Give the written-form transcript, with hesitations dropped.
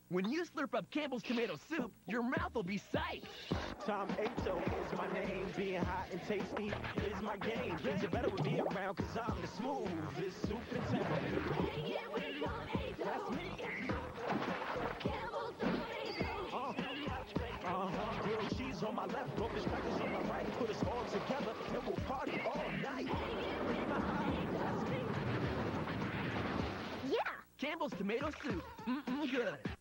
When you slurp up Campbell's tomato soup, your mouth will be psyched. Tom Ato is my name. Being hot and tasty is my game. Things are better with me around because I'm the smoothest soup in town. That's me. Grilled cheese on my left, broken crackers on my right. Put us all together and we'll party all night. Yeah! Campbell's tomato soup. Good.